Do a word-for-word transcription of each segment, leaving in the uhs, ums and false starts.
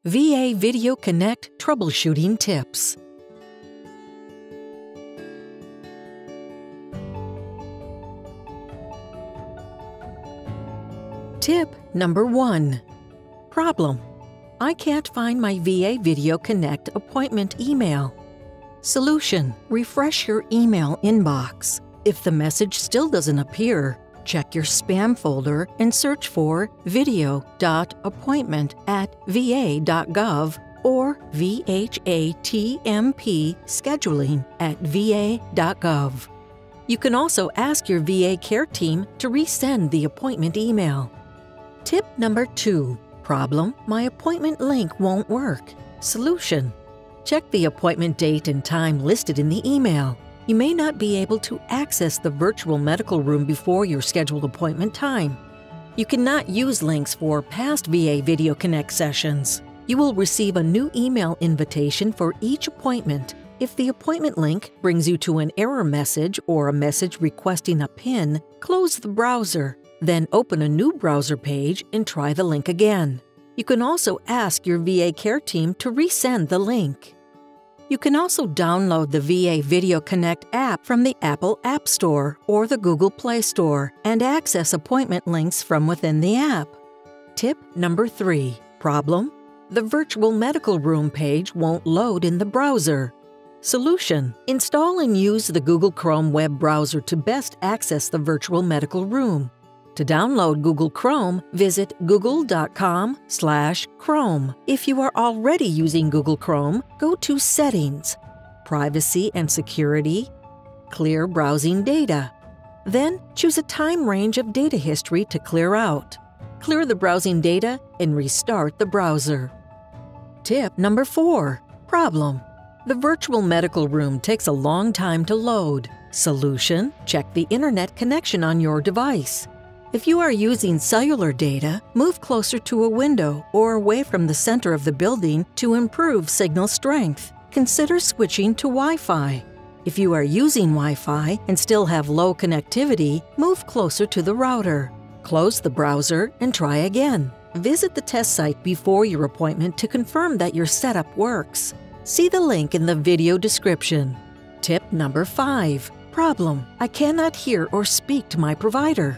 V A Video Connect Troubleshooting Tips. Tip number one. Problem: I can't find my V A Video Connect appointment email. Solution: refresh your email inbox. If the message still doesn't appear, check your spam folder and search for video dot appointment at v a dot gov or V H A T M P scheduling at v a dot gov. You can also ask your V A care team to resend the appointment email. Tip number two. Problem: my appointment link won't work. Solution: check the appointment date and time listed in the email. You may not be able to access the virtual medical room before your scheduled appointment time. You cannot use links for past V A Video Connect sessions. You will receive a new email invitation for each appointment. If the appointment link brings you to an error message or a message requesting a PIN, close the browser. Then open a new browser page and try the link again. You can also ask your V A care team to resend the link. You can also download the V A Video Connect app from the Apple App Store or the Google Play Store and access appointment links from within the app. Tip number three. Problem: the virtual medical room page won't load in the browser. Solution: install and use the Google Chrome web browser to best access the virtual medical room. To download Google Chrome, visit google dot com slash chrome. If you are already using Google Chrome, go to Settings, Privacy and Security, Clear Browsing Data. Then choose a time range of data history to clear out. Clear the browsing data and restart the browser. Tip number four. Problem: the virtual medical room takes a long time to load. Solution: check the internet connection on your device. If you are using cellular data, move closer to a window or away from the center of the building to improve signal strength. Consider switching to Wi-Fi. If you are using Wi-Fi and still have low connectivity, move closer to the router. Close the browser and try again. Visit the test site before your appointment to confirm that your setup works. See the link in the video description. Tip number five. Problem: I cannot hear or speak to my provider.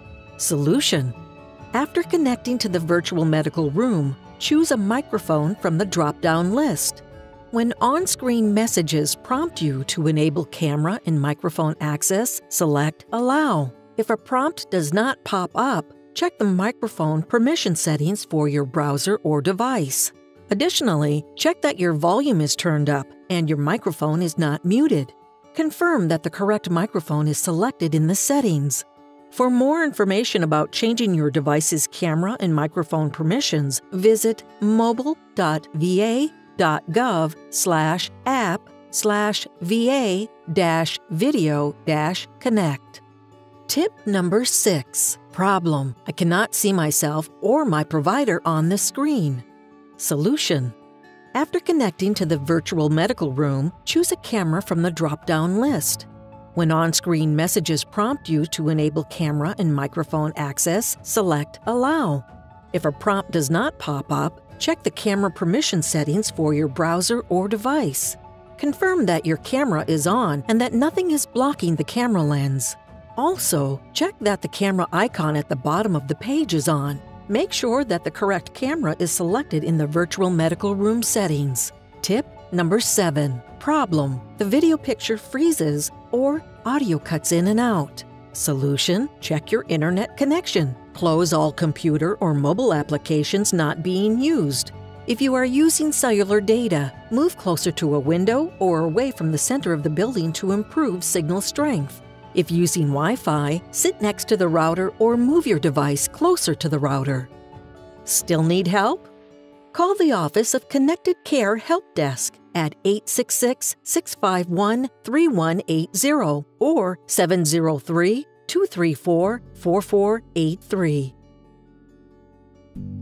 Solution: after connecting to the virtual medical room, choose a microphone from the drop-down list. When on-screen messages prompt you to enable camera and microphone access, select Allow. If a prompt does not pop up, check the microphone permission settings for your browser or device. Additionally, check that your volume is turned up and your microphone is not muted. Confirm that the correct microphone is selected in the settings. For more information about changing your device's camera and microphone permissions, visit mobile dot v a dot gov slash app slash va dash video dash connect. Tip number six. Problem: I cannot see myself or my provider on the screen. Solution: after connecting to the virtual medical room, choose a camera from the drop-down list. When on-screen messages prompt you to enable camera and microphone access, select Allow. If a prompt does not pop up, check the camera permission settings for your browser or device. Confirm that your camera is on and that nothing is blocking the camera lens. Also, check that the camera icon at the bottom of the page is on. Make sure that the correct camera is selected in the virtual medical room settings. Tip number seven. Problem: the video picture freezes or audio cuts in and out. Solution: check your internet connection. Close all computer or mobile applications not being used. If you are using cellular data, move closer to a window or away from the center of the building to improve signal strength. If using Wi-Fi, sit next to the router or move your device closer to the router. Still need help? Call the Office of Connected Care Help Desk at eight six six, six five one, three one eight zero or seven zero three, two three four, four four eight three.